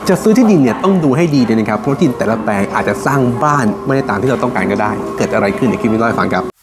จะซื้อที่ดินเนี่ยต้องดูให้ดีเลยนะครับเพราะที่ดินแต่ละแปลงอาจจะสร้างบ้านไม่ได้ตามที่เราต้องการก็ได้เกิดอะไรขึ้นในคลิปนี้เล่าให้ฟังครับ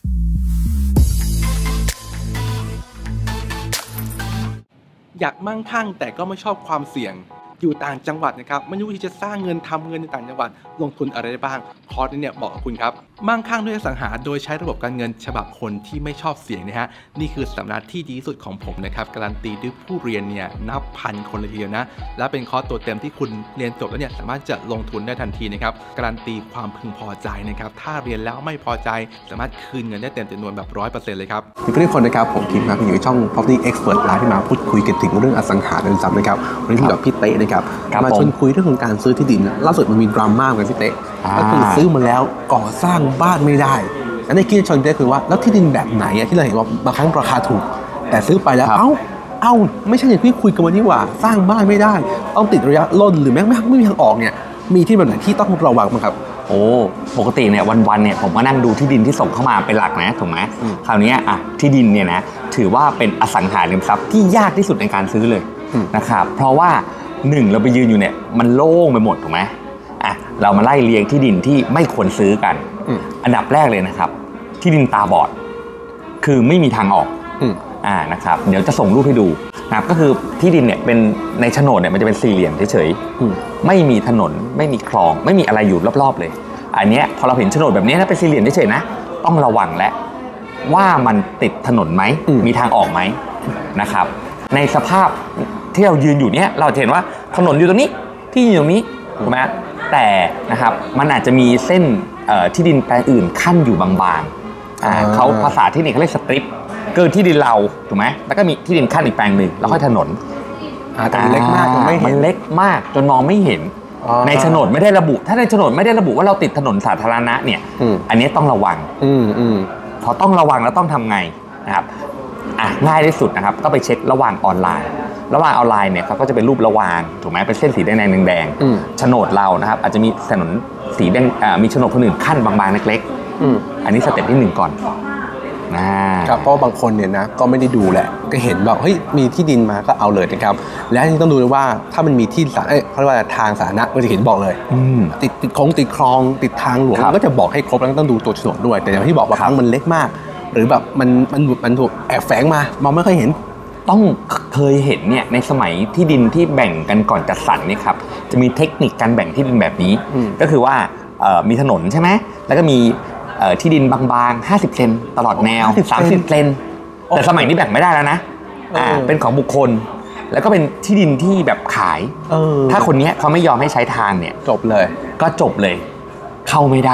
อยากมั่งคั่งแต่ก็ไม่ชอบความเสี่ยงอยู่ต่างจังหวัดนะครับไม่รู้ที่จะสร้างเงินทำเงินในต่างจังหวัดลงทุนอะไรได้บ้างคอร์สนี้เนี่ยเหมาะกับคุณครับมั่งคั่งด้วยอสังหาโดยใช้ระบบการเงินฉบับคนที่ไม่ชอบเสี่ยงนะฮะนี่คือสำนักที่ดีที่สุดของผมนะครับการันตีด้วยผู้เรียนเนี่ยนับพันคนเลยทีเดียวนะและเป็นคอร์สตัวเต็มที่คุณเรียนจบแล้วเนี่ยสามารถจะลงทุนได้ทันทีนะครับการันตีความพึงพอใจนะครับถ้าเรียนแล้วไม่พอใจสามารถคืนเงินได้เต็มจำนวนแบบ 100% เลยครับทุกคนนะครับผมทีมครับอยู่ในช่อง Property Expert Live ที่มาพูดคุยกันถึงเรื่องอสังหาริมทรัพย์นะครับวันนี้อยู่กับพี่เต้นะครับมาชวนคุยเรื่องของการซื้อที่ดินล่าสุดมันมีดราม่ากันพี่เต้ก็คือซื้อมาแล้วก่อสร้างบ้านไม่ได้และในคลิปชวนเต้คือว่าแล้วที่ดินแบบไหนที่เราเห็นว่าบางครั้งราคาถูกแต่ซื้อไปแล้วเอ้าไม่ใช่อย่างที่คุยกันวันนี้ว่าสร้างบ้านไม่ได้ต้องติดระยะล่นหรือแม้ไม่มีทางออกเนี่ยมีที่แบบไหนที่ต้องระวังมั้งครับโอ้ปกติเนี่ยวันๆเนี่ยผมก็นั่งดูที่ดินที่ส่งเข้ามาเป็นหลักนะถูกไหมคราวนี้ที่ดินเนี่ยนะถือว่าเป็นอสังหาริมทรัพย์ที่ยากที่สุดในการซื้อเลยนะครับเพราะว่า1เราไปยืนอยู่เนี่ยมันโล่งไปหมดถูกไหมเรามาไล่เรียงที่ดินที่ไม่ควรซื้อกันอันดับแรกเลยนะครับที่ดินตาบอดคือไม่มีทางออกนะครับเดี๋ยวจะส่งรูปให้ดูนะครับก็คือที่ดินเนี่ยเป็นในโฉนดเนี่ยมันจะเป็นสี่เหลี่ยมเฉยๆไม่มีถนนไม่มีคลองไม่มีอะไรอยู่รอบๆเลยอันนี้พอเราเห็นโฉนดแบบนี้นะเป็นสี่เหลี่ยมเฉยๆนะต้องระวังและว่ามันติดถนนไหมมีทางออกไหมนะครับในสภาพที่เรายืนอยู่เนี่ยเราเห็นว่าถนนอยู่ตรงนี้ที่อยู่ตรงนี้ถูกไหมแต่นะครับมันอาจจะมีเส้นที่ดินแปลงอื่นขั้นอยู่บางๆเขาภาษาที่นี่เขาเรียกสตริปเกินที่ดินเราถูกไหมแล้วก็มีที่ดินขั้นอีกแปลงหนึ่งแล้วค่อยถนนแต่มันเล็กมากมันเล็กมากจนมองไม่เห็นในโฉนดไม่ได้ระบุถ้าในโฉนดไม่ได้ระบุว่าเราติดถนนสาธารณะเนี่ยอันนี้ต้องระวังพอต้องระวังแล้วต้องทำไงนะครับง่ายที่สุดนะครับก็ไปเช็คระหว่างออนไลน์เนี่ยเขาก็จะเป็นรูประวางถูกไหมเป็นเส้นสีแดงโฉนดเรานะครับอาจจะมีถนนสีแดงมีโฉนดคนอื่นขั้นบางๆเล็กๆอันนี้สเต็ปที่1ก่อนครับเพราะบางคนเนี่ยนะก็ไม่ได้ดูแหละก็เห็นแบบเฮ้ยมีที่ดินมาก็เอาเลยนะครับและที่ต้องดูด้วยว่าถ้ามันมีที่เขาเรียกว่าทางสาธารณะก็จะเห็นบอกเลยติดคลองติดทางหลวงก็จะบอกให้ครบแล้วต้องดูตัวโฉนดด้วยแต่อย่างที่บอกว่าครั้งมันเล็กมากหรือแบบมันถูกแอบแฝงมามองไม่ค่อยเห็นต้องเคยเห็นเนี่ยในสมัยที่ดินที่แบ่งกันก่อนจัดสรรนี่ครับจะมีเทคนิคการแบ่งที่ดินแบบนี้ก็คือว่ามีถนนใช่ไหมแล้วก็มีที่ดินบางๆ50 เซนตลอดแนว30 เซนแต่สมัยนี้แบ่งไม่ได้แล้วนะเป็นของบุคคลแล้วก็เป็นที่ดินที่แบบขายถ้าคนนี้เขาไม่ยอมให้ใช้ทางเนี่ยจบเลยเข้าไม่ได้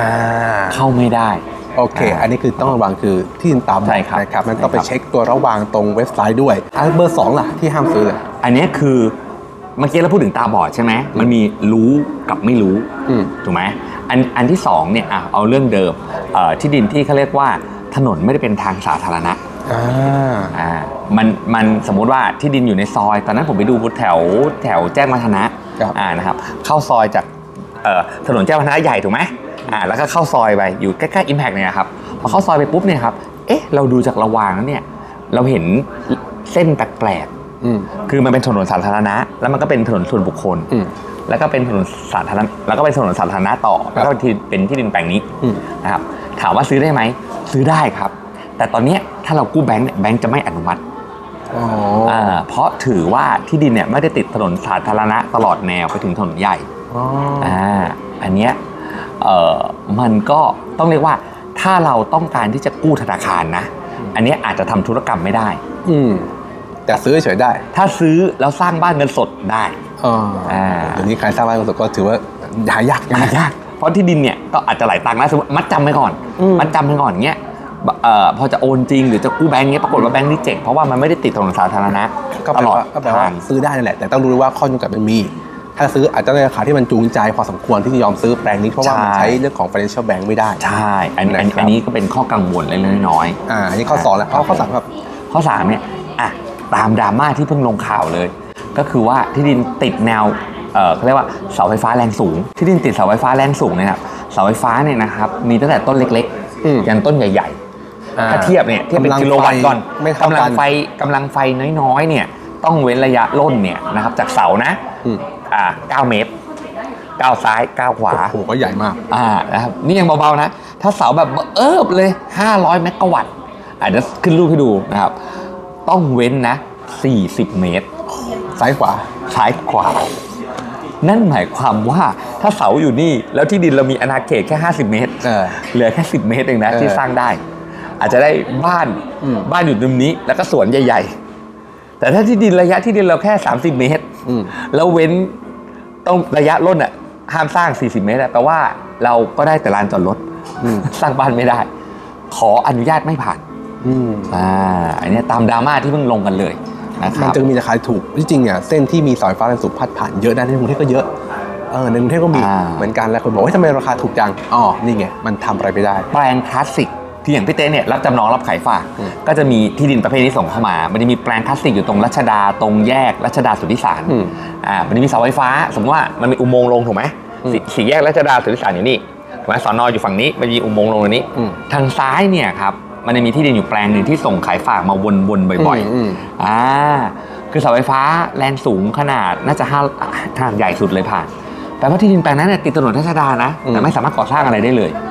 โอเคอันนี้คือต้องระวังคือที่ดินตาบอดนะครับมันต้องไปเช็คตัวระวางตรงเว็บไซต์ด้วยเบอร์2ล่ะที่ห้ามซื้ออันนี้คือเมื่อกี้เราพูดถึงตาบอดใช่ไหมมันมีรู้กับไม่รู้ถูกไหมอันที่2เนี่ยเอาเรื่องเดิมที่ดินที่เขาเรียกว่าถนนไม่ได้เป็นทางสาธารณะมันสมมุติว่าที่ดินอยู่ในซอยตอนนั้นผมไปดูแถวแจ้งวัฒนะนะครับเข้าซอยจากถนนแจ้งวัฒนะใหญ่ถูกไหมแล้วก็เข้าซอยไปอยู่ใกล้ๆ Impact เนี่ยครับพอเข้าซอยไปปุ๊บเนี่ยครับเราดูจากระวางแล้วเนี่ยเราเห็นเส้นแปลกๆคือมันเป็นถนนสาธารณะแล้วมันก็เป็นถนนส่วนบุคคลแล้วก็เป็นถนนสาธารณะแล้วก็เป็นถนนสาธารณะต่อแล้วก็เป็นที่ดินแปลงนี้นะครับถามว่าซื้อได้ไหมซื้อได้ครับแต่ตอนนี้ถ้าเรากู้แบงค์จะไม่อนุมัติเพราะถือว่าที่ดินเนี่ยไม่ได้ติดถนนสาธารณะตลอดแนวไปถึงถนนใหญ่อันเนี้ยมันก็ต้องเรียกว่าถ้าเราต้องการที่จะกู้ธนาคารนะอันนี้อาจจะทำธุรกรรมไม่ได้แต่ซื้อเฉยได้ถ้าซื้อแล้วสร้างบ้านเงินสดได้เดี๋ยวนี้ใครสร้างบ้านเงินสดก็ถือว่าหายากเพราะที่ดินเนี่ยก็อาจจะหลายตังค์นะสมมติมัดจำไปก่อนเงี้ยพอจะโอนจริงหรือจะกู้แบงค์เงี้ยปรากฏว่าแบงค์รีเจ็คเพราะว่ามันไม่ได้ติดถนนสาธารณะตลอดทางซื้อได้นั่นแหละแต่ต้องรู้ว่าข้อจำกัดมันมีถ้าซื้ออาจจะในราคาที่มันจูงใจพอสมควรที่จะยอมซื้อแปลงนี้เพราะว่ามันใช้เรื่องของ financial bank ไม่ได้ใช่อันนี้ก็เป็นข้อกังวลเล็กน้อยอันนี้ข้อ2แล้วข้อ3ครับข้อ3เนี่ยตามดราม่าที่เพิ่งลงข่าวเลยก็คือว่าที่ดินติดแนวเขาเรียกว่าเสาไฟฟ้าแรงสูงที่ดินติดเสาไฟฟ้าแรงสูงเนี่ยครับเสาไฟฟ้าเนี่ยนะครับมีตั้งแต่ต้นเล็กๆยันต้นใหญ่ๆถ้าเทียบเป็นกิโลวัตต์ก่อนกำลังไฟน้อยๆเนี่ยต้องเว้นระยะล่นเนี่ยนะครับจากเสานะ 9 เมตรก้าวซ้ายก้าวขวาโอ้โหก็ใหญ่มากนะครับนี่ยังเบาๆนะถ้าเสาแบบเลย500 เมกะวัตต์เดี๋ยวขึ้นรูปให้ดูนะครับต้องเว้นนะ40 เมตรซ้ายขวานั่นหมายความว่าถ้าเสาอยู่นี่แล้วที่ดินเรามีอาณาเขตแค่50 เมตรเหลือแค่10 เมตรเองนะที่สร้างได้อาจจะได้บ้านอยู่ตรงนี้แล้วก็สวนใหญ่ๆแต่ถ้าที่ดินระยะที่ดินเราแค่30 เมตรแล้วเว้นต้องระยะร่นห้ามสร้าง40 เมตรแปลว่าเราก็ได้แต่ลานจอดรถสร้างบ้านไม่ได้ขออนุญาตไม่ผ่านอันนี้ตามดราม่าที่เพิ่งลงกันเลยนะครับมันจึงมีราคาถูกที่จริงเนี่ยเส้นที่มีสายฟ้าแรงสูงพัดผ่านเยอะนะในกรุงเทพก็เยอะในกรุงเทพก็มีเหมือนกันแล้วคนบอกว่าทำไมราคาถูกจังนี่ไงมันทำอะไรไม่ได้แปลงคลาสสิกที่อย่างพี่เต้เนี่ยรับจำนองรับขายฝากก็จะมีที่ดินประเภทนี้ส่งเข้ามามันจะมีแปลงคลาสสิกอยู่ตรงรัชดาตรงแยกรัชดาสุทธิสารมันจะมีเสาไฟฟ้าสมมติว่ามันมีอุโมงค์ลงถูกไหมสี่แยกรัชดาสุทธิสารอยู่นี่ถูกไหมสน.อยู่ฝั่งนี้มันมีอุโมงค์ลงตรงนี้ทางซ้ายเนี่ยครับมันจะมีที่ดินอยู่แปลงหนึ่งที่ส่งขายฝากมาวนๆบ่อยๆคือเสาไฟฟ้าแรงสูงขนาดน่าจะขนาดใหญ่สุดเลยผ่านแปลว่าที่ดินแปลงนั้นเนี่ยติดถนนรัชดานะแต่ไม่สามารถก่อสร้างอะไรได้เลย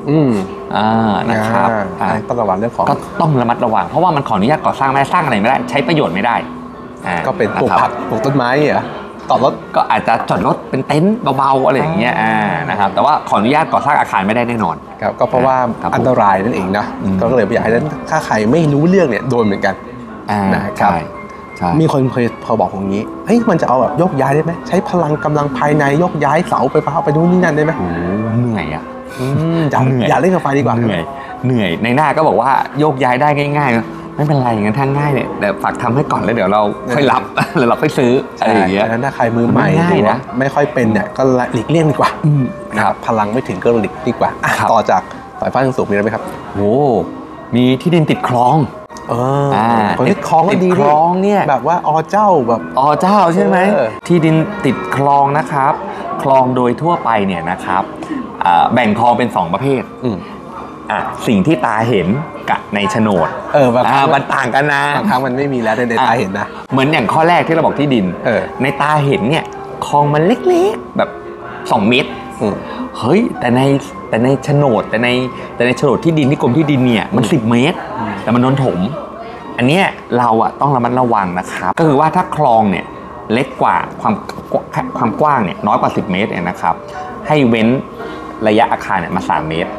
นะครับต้องระวังเรื่องของก็ต้องระมัดระวังเพราะว่ามันขออนุญาตก่อสร้างไม่ได้สร้างอะไรไม่ได้ใช้ประโยชน์ไม่ได้ก็เป็นปลูกผักปลูกต้นไม้เหรอต่อรถก็อาจจะจอดรถเป็นเต็นท์เบาๆอะไรอย่างเงี้ยนะครับแต่ว่าขออนุญาตก่อสร้างอาคารไม่ได้แน่นอนครับก็เพราะว่าอันตรายนั่นเองนะก็เลยไม่อยากให้ถ้าใครไม่รู้เรื่องเนี่ยโดนเหมือนกันนะครับมีคนเคยพอบอกอย่างนี้เฮ้ยมันจะเอาแบบยกย้ายได้ไหมใช้พลังกำลังภายในยกย้ายเสาไฟฟ้าไปนู่นนี่นั่นได้ไหมเหนื่อยอย่าเล่นกับไฟดีกว่าเหนื่อยในหน้าก็บอกว่าโยกย้ายได้ง่ายๆไม่เป็นไรงั้นทางง่ายเนี่ยเดี๋ยวฝากทำให้ก่อนแล้วเดี๋ยวเราค่อยรับแล้วเราค่อยซื้ออะไรอย่างเงี้ยถ้าใครมือใหม่หรือว่าไม่ค่อยเป็นเนี่ยก็หลีกเลี่ยงดีกว่านะครับพลังไม่ถึงก็หลีกดีกว่าต่อจากสายฟ้าแรงสูงมีอะไรไหมครับโอ้มีที่ดินติดคลองคนที่คลองก็ดีคลองเนี่ยแบบว่าเจ้าแบบเจ้าใช่ไหมที่ดินติดคลองนะครับคลองโดยทั่วไปเนี่ยนะครับแบ่งคลองเป็น2ประเภทสิ่งที่ตาเห็นกับในโฉนดมันต่างกันนะบางครั้งมันไม่มีแล้วในตาเห็นนะเหมือนอย่างข้อแรกที่เราบอกที่ดินในตาเห็นเนี่ยคลองมันเล็กๆแบบ2 เมตรเฮ้ยแต่ในโฉนดแต่ในโฉนดที่ดินที่กรมที่ดินเนี่ยมัน10 เมตรแต่มันโดนถมอันเนี้ยเราต้องระมัดระวังนะครับก็คือว่าถ้าคลองเนี่ยเล็กกว่าความกว้างเนี่ยน้อยกว่า10 เมตรเนี่ยนะครับให้เว้นระยะอาคารเนี่ยมา3 เมตร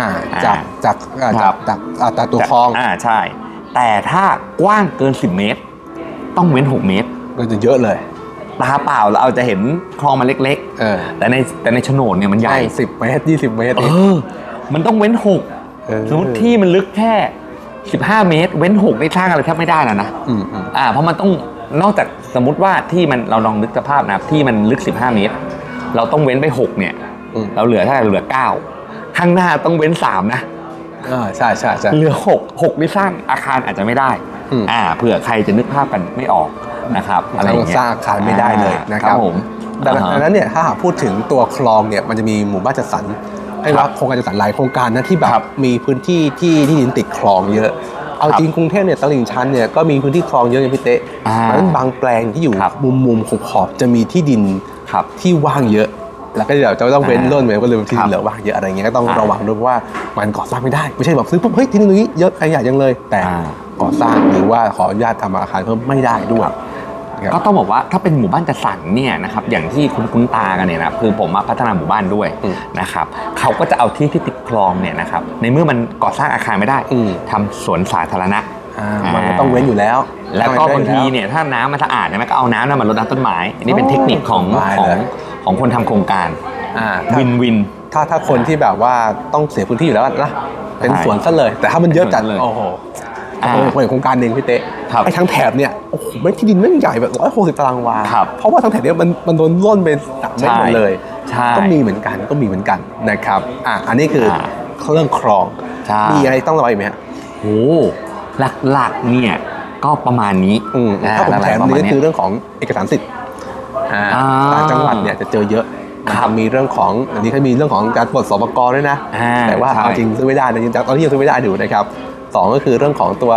จากตัวคลองใช่แต่ถ้ากว้างเกิน10 เมตรต้องเว้น6 เมตรก็จะเยอะเลยตาเปล่าเราจะเห็นคลองมันเล็กๆแต่ในโฉนดเนี่ยมันใหญ่ 10 เมตร20 เมตรมันต้องเว้น6สมมติที่มันลึกแค่15 เมตรเว้น6ได้สร้างอะไรแทบไม่ได้แล้วนะเพราะมันต้องนอกจากสมมติว่าที่มันเราลองนึกสภาพนะที่มันลึก15 เมตรเราต้องเว้นไป6เนี่ยเราเหลือเท่าไหร่เหลือ9ข้างหน้าต้องเว้น3นะใช่เหลือ6ไม่สร้างอาคารอาจจะไม่ได้เผื่อใครจะนึกภาพกันไม่ออกนะครับอะไรอย่างเงี้ยสร้างอาคารไม่ได้เลยนะครับผมดังนั้นเนี่ยถ้าหากพูดถึงตัวคลองเนี่ยมันจะมีหมู่บ้านจัดสรรให้ว่าโครงการจัดสรรหลายโครงการนะที่แบบมีพื้นที่ที่ดินติดคลองเยอะเอาจริงกรุงเทพเนี่ยตลิ่งชันเนี่ยก็มีพื้นที่คลองเยอะอย่างพี่เต้เพราะฉะนั้นบางแปลงที่อยู่มุมขอบจะมีที่ดินที่ว่างเยอะแล้วก็เดี๋ยวจะต้องเว้นร่นไว้ก็เลยที่เหลือว่างเยอะอะไรเงี้ยก็ต้องระวังด้วยว่ามันก่อสร้างไม่ได้ไม่ใช่แบบซื้อปุ๊บเฮ้ยที่ดินตรงนี้เยอะใหญ่ยังเลยแต่ก่อสร้างหรือว่าขออนุญาตทำอาคารเพิ่มไม่ได้ด้วยก็ต้องบอกว่าถ้าเป็นหมู่บ้านจัดสรรเนี่ยนะครับอย่างที่คุ้นตากันเนี่ยนะคือผมพัฒนาหมู่บ้านด้วยนะครับเขาก็จะเอาที่ติดคลองเนี่ยนะครับในเมื่อมันก่อสร้างอาคารไม่ได้ทำสวนสาธารณะมันก็ต้องเว้นอยู่แล้วแล้วก็บางทีเนี่ยถ้าน้ำมันสะอาดเนี่ยมันก็เอาน้ำมารดน้ำต้นไม้อันนี้เป็นเทคนิคของคนทำโครงการวินถ้าคนที่แบบว่าต้องเสียพื้นที่อยู่แล้วนะเป็นสวนซะเลยแต่ถ้ามันเยอะจัดโอ้โหโครงการหนึ่งพี่เต้ไอ้ทั้งแถบเนี่ยโอ้โหไม่ที่ดินไม่ใหญ่แบบ160 ตารางวาเพราะว่าทั้งแถบเนี้ยมันโดนร่นเป็น3 เมตรหมดเลยก็มีเหมือนกันนะครับอันนี้คือเรื่องคลองมีอะไรต้องระวังไหมฮะโอ้หลักๆเนี่ยก็ประมาณนี้ถ้าผมแถมนี่ก็คือเรื่องของเอกสารสิทธิ์ต่างจังหวัดเนี่ยจะเจอเยอะมีเรื่องของอันนี้เขามีเรื่องของการปลดสปก.ด้วยนะแต่ว่าเอาจริงซื้อไม่ได้นะจริงๆตอนนี้ยังซื้อไม่ได้อยู่นะครับ2ก็คือเรื่องของตัว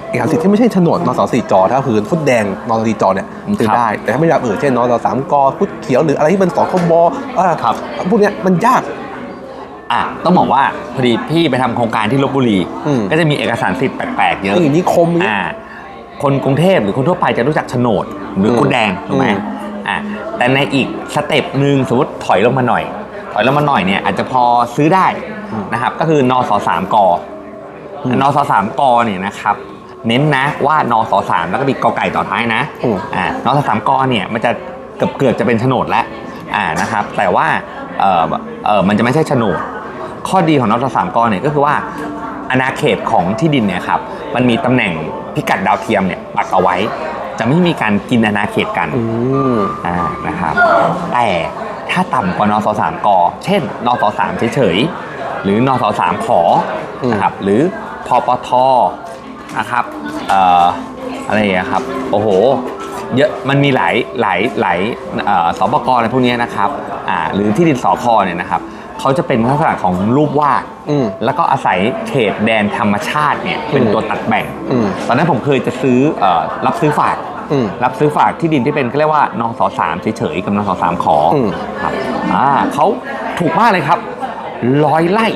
เอกสารสิทธิ์ที่ไม่ใช่โฉนดนส4 จถ้าคือฟุตแดงนส4 จเนี่ยซื้อได้แต่ถ้าไม่แบบเช่นนส3 กฟุตเขียวหรืออะไรที่เป็นสคบครับพวกเนี้ยมันยากต้องบอกว่าพอดีพี่ไปทำโครงการที่ลพบุรีก็จะมีเอกสารสิทธิ์แปลกๆเยอะนิคมคนกรุงเทพหรือคนทั่วไปจะรู้จักโฉนดหรือฟุตแดงถูกไหมแต่ในอีกสเต็ปหนึ่งสมมติถอยลงมาหน่อยเนี่ยอาจจะพอซื้อได้นะครับก็คือนส3 กนส3 กเนี่ยนะครับเน้นนะว่านส3แล้วก็มีกไก่ต่อท้ายนะนส3 กเนี่ยมันจะเกือบจะเป็นโฉนดแล้วนะครับแต่ว่ามันจะไม่ใช่โฉนดข้อดีของนส3 กเนี่ยก็คือว่าอาณาเขตของที่ดินเนี่ยครับมันมีตำแหน่งพิกัดดาวเทียมเนี่ยปักเอาไว้จะไม่มีการกินอาณาเขตกันนะครับแต่ถ้าต่ำกว่านส3 กเช่นนส3เฉยๆหรือนส3 ขนะครับหรือพปทนะครับอะไรอย่างเงี้ยครับโอ้โหเยอะมันมีหลายสปกอะไรพวกนี้นะครับหรือที่ดินสคเนี่ยนะครับเขาจะเป็นลักษณะของรูปวาดแล้วก็อาศัยเขตแดนธรรมชาติเนี่ยเป็นตัวตัดแบ่งตอนนั้นผมเคยจะซื้อรับซื้อฝากที่ดินที่เป็นเรียกว่านส3เฉยๆกับนส3 ขครับเขาถูกมากเลยครับ100 ไร่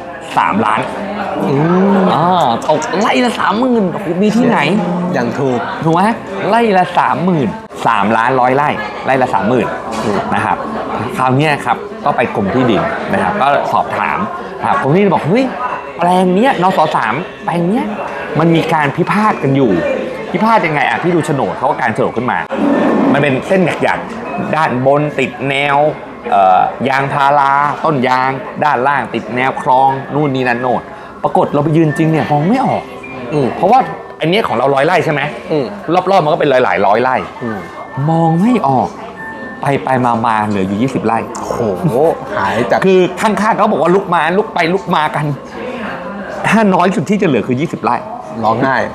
3 ล้านตกไร่ละ 30,000มีที่ไหนอย่างถูกไหมไร่ละ 30,000 3 ล้าน100 ไร่ละ 30,000นะครับคราวนี้ครับก็ไปกรมที่ดินนะครับก็สอบถามกรมที่ดินบอกเฮ้ยแปลงเนี้ยนส3แปลงเนี้ยมันมีการพิพาทกันอยู่พิพาทยังไงพี่ดูโฉนดเขาก็การโฉนดขึ้นมามันเป็นเส้นหยักๆด้านบนติดแนวยางพาราต้นยางด้านล่างติดแนวคลองนู่นนี่นั่นโน่นปรากฏเราไปยืนจริงเนี่ยมองไม่ออกเพราะว่าอันนี้ของเรา100 ไร่ใช่ไหมรอบๆมันก็เป็นหลายร้อยไร่มองไม่ออกไปมาเหลืออยู่20 ไร่โอ้โหหายจากคือข้างๆเขาบอกว่าลุกมากันถ้าน้อยสุดที่จะเหลือคือ20 ไร่ร้องง่าย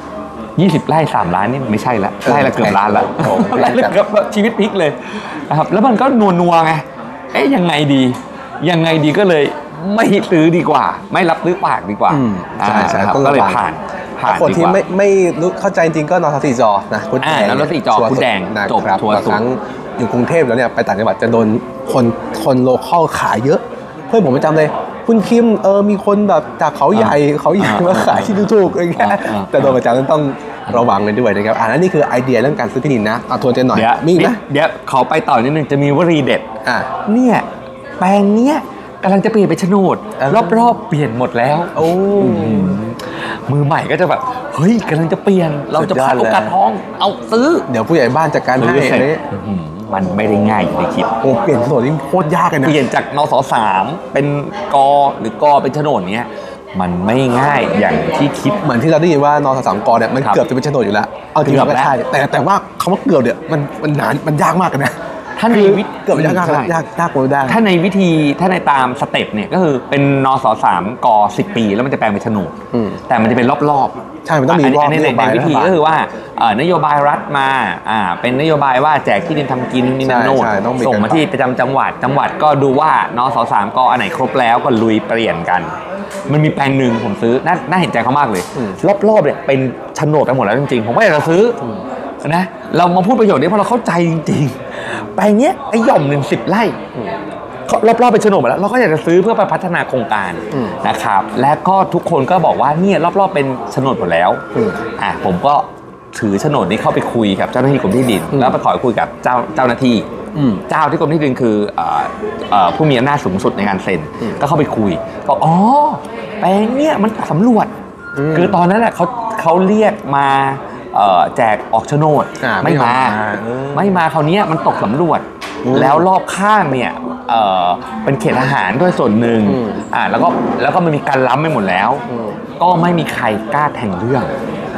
20 ไร่3 ล้านนี่ไม่ใช่ละไร่ละเกือบล้านละไร่ละเกือบชีวิตพลิกเลยนะครับแล้วมันก็นัวไงยังไงดีก็เลยไม่ซื้อดีกว่าไม่รับซื้อปากดีกว่าใช่ก็เลยผ่านคนที่ไม่รู้เข้าใจจริงก็นส4 จนะคุณแดงนส4 จคุณแดงจบทัวร์สุดอยู่กรุงเทพแล้วเนี่ยไปต่างจังหวัดจะโดนคนโลคอลขายเยอะเพื่อนผมประจำเลยคุณคิมมีคนแบบจากเขาใหญ่มาขายที่ถูกอะไรเงี้ยแต่โดนประจำต้องระวังกันด้วยนะครับนั่นนี่คือไอเดียเรื่องการซื้อที่ดินนะทวนกันหน่อยมีนะเดี๋ยวขอไปต่อนิดนึงจะมีวลีเด็ดเนี่ยแปลงเนี้ยกำลังจะเปลี่ยนเป็นโฉนดรอบเปลี่ยนหมดแล้วโอ้มือใหม่ก็จะแบบเฮ้ยกำลังจะเปลี่ยนเราจะพลาดโอกาสทองเอาซื้อเดี๋ยวผู้ใหญ่บ้านจัดการให้มันไม่ได้ง่ายอย่างที่คิดเปลี่ยนโฉนดนี่โคตรยากเลยนะเปลี่ยนจากนส3เป็นกหรือกเป็นโฉนดเนี้ยมันไม่ง่ายอย่างที่คิดเหมือนที่เราได้ยินว่านส3 กเนี่ยมันเกือบจะเป็นโฉนดอยู่แล้วเอาจริงๆก็ใช่แต่ว่าคำว่าเกือบเนี่ยมันนานมันยากมากนะถ้าในเกือบยากกว่าได้ถ้าในตามสเต็ปเนี่ยก็คือเป็นนส3 ก10 ปีแล้วมันจะแปลงเป็นโฉนดแต่มันจะเป็นรอบใช่มันต้องมีรอบในวิธีก็คือว่านโยบายรัฐมาเป็นนโยบายว่าแจกที่ดินทำกินนี่นั่นโน่นส่งมาที่ประจำจังหวัดก็ดูว่านส3 กอันไหนครบแล้วก็ลุยเปลี่ยนกันมันมีแปลงหนึ่งผมซื้อน่าเห็นใจเขามากเลยรอบๆเนี่ยเป็นโฉนดไปหมดแล้วจริงๆผมไม่อยากจะซื้อนะเรามาพูดประโยชน์นี้เพราะเราเข้าใจจริงๆแปลงเนี้ยไอ้หย่อม10 ไร่รอบๆเป็นโฉนดหมดแล้วเราก็อยากจะซื้อเพื่อไปพัฒนาโครงการนะครับและก็ทุกคนก็บอกว่าเนี่ยรอบๆเป็นโฉนดหมดแล้วผมก็ถือโฉนดนี้เข้าไปคุยกับเจ้าหน้าที่กรมที่ดินแล้วไปขอคุยกับเจ้าหน้าที่เจ้าที่กรมที่ดินคือผู้มีอำนาจสูงสุดในการเซ็นก็เข้าไปคุยบอกแปลงเนี่ยมันสำรวจคือตอนนั้นแหละเขาเรียกมาแจกออกโฉนดไม่มาคราวนี้มันตกสำรวจแล้วรอบข้างเนี่ยเป็นเขตทหารด้วยส่วนหนึ่งแล้วก็มันมีการล้ำไปหมดแล้วก็ไม่มีใครกล้าแทงเรื่อง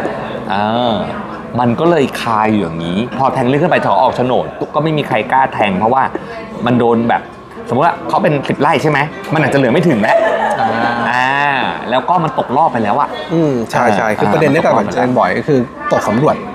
มันก็เลยคาอยู่อย่างนี้พอแทงเรื่องขึ้นไปถอออกโฉนดก็ไม่มีใครกล้าแทงเพราะว่ามันโดนแบบสมมติว่าเขาเป็น10 ไร่ใช่ไหมมันอาจจะเหลือไม่ถึงแล้วแล้วก็มันตกรอบไปแล้วใช่คือประเด็นนี้กับเจนบ่อยก็คือตกสำรวจ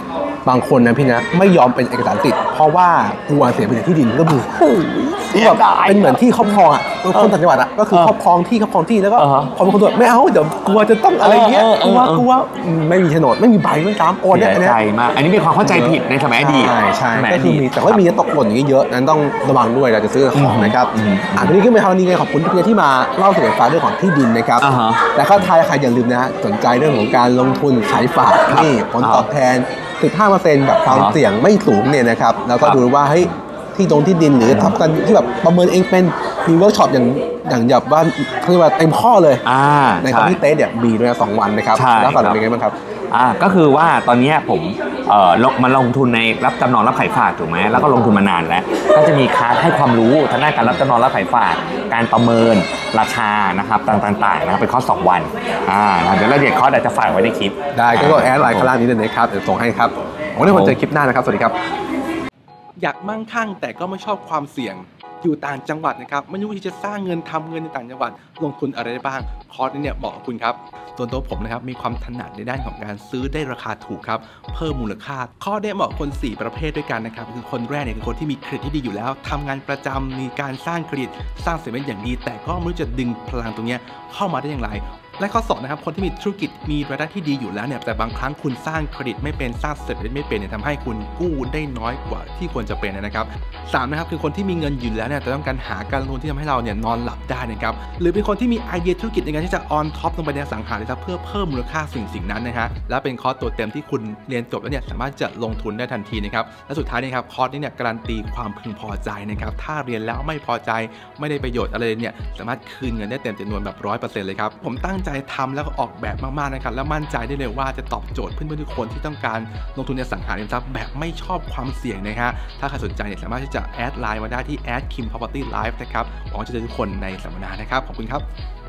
บางคนนะพี่นะไม่ยอมเป็นเอกสารสิทธิ์เพราะว่ากลัวเสียภาษีที่ดินก็คือแบบเป็นเหมือนที่ครอบครองอ่ะคนต่างจังหวัดอ่ะก็คือครอบครองที่แล้วก็พอเป็นคนตรวจไม่เอาเดี๋ยวกลัวจะต้องอะไรเงี้ยกลัวไม่มีโฉนดไม่มีใบไม่ตามโอนเนี่ยอันนี้ใจมากอันนี้เป็นความเข้าใจผิดในสมัยอดีตใช่ก็คือมีแต่ก็มีตกหล่นอย่างนี้เยอะนั้นต้องระวังด้วยเราจะซื้อของนะครับทีนี้ก็เป็นคราวนี้ไงขอบคุณพี่ที่มาเล่าสู่กันฟังเรื่องของที่ดินนะครับและก็ท้ายใครอย่าลืมนะฮะสนใจเรื่องของการลงทุนขายฝากนี่ผลตอบแทน 15% แบบความเสี่ยงไม่สูงเนี่ยนะครับแล้วก็ดูว่าเฮ้ยที่ที่ดินหรือทำกันที่แบบประเมินเองเป็นมีเวิร์กช็อปอย่างแบบว่าเขาเรียกว่าเต็มข้อเลยในคอมพิวเตอร์เนี่ยมีด้วย2 วันนะครับแล้วก่อนเป็นไงบ้างครับก็คือว่าตอนนี้ผมมาลงทุนในรับจำนองรับขายฝากถูกไหมแล้วก็ลงทุนมานานแล้วก็จะมีคลาสให้ความรู้ทางด้านการรับจำนองรับขายฝากการประเมินราคานะครับต่างๆนะครับเป็นคอร์ส2 วันเดี๋ยวรายละเอียดคอร์สอาจจะฝากไว้ในคลิปได้ก็แอดไลน์ข้างล่างนี้เลยนะครับเดี๋ยวส่งให้ครับวันนี้ผมเจอคลิปหน้านะครับสวัสดีครับอยากมั่งคั่งแต่ก็ไม่ชอบความเสี่ยงอยู่ต่างจังหวัดนะครับไม่รู้ที่จะสร้างเงินทำเงินในต่างจังหวัดลงทุนอะไรได้บ้างคอร์สนี้เนี่ยเหมาะกับคุณครับตัวผมนะครับมีความถนัดในด้านของการซื้อได้ราคาถูกครับเพิ่มมูลค่าคอร์สนี้เหมาะคน4 ประเภทด้วยกันนะครับคือคนแรกเนี่ยคือคนที่มีเครดิตที่ดีอยู่แล้วทำงานประจำมีการสร้างเครดิตสร้างเสถียรอย่างดีแต่ก็ไม่รู้จะดึงพลังตรงนี้เข้ามาได้อย่างไรและข้อ2นะครับคนที่มีธุรกิจมีรายได้ที่ดีอยู่แล้วเนี่ยแต่บางครั้งคุณสร้างเครดิตไม่เป็นสร้างเสร็จไม่เป็นเนี่ยทำให้คุณกู้ได้น้อยกว่าที่ควรจะเป็นนะครับ3นะครับคือคนที่มีเงินอยู่แล้วเนี่ยแต่ต้องการหาการลงทุนที่ทำให้เราเนี่ยนอนหลับได้นะครับหรือเป็นคนที่มีไอเดียธุรกิจในการที่จะออนท็อปลงไปในอสังหาริมทรัพย์เพื่อเพิ่มมูลค่าสิ่งนั้นนะฮะและเป็นคอร์สตัวเต็มที่คุณเรียนจบแล้วเนี่ยสามารถจะลงทุนได้ทันทีนะครับและสุดท้ายนี่ครับคอร์สนี้เนี่ยการันตีความพึงพอใจนะครับถ้าเรียนแล้วไม่พอใจไม่ได้ประโยชน์อะไรเนี่ยสามารถคืนเงินได้เต็มจำนวนแบบ 100% เลยครับผมตั้งใจทำแล้วก็ออกแบบมากๆนะครับและมั่นใจได้เลยว่าจะตอบโจทย์เพื่อนๆทุกคนที่ต้องการลงทุนในอสังหาริมทรัพย์แบบไม่ชอบความเสี่ยงนะฮะถ้าใครสนใจเนี่ยสามารถที่จะแอดไลน์มาได้ที่ @KimPropertyLife นะครับหวังจะเจอทุกคนในสัมมนานะครับขอบคุณครับ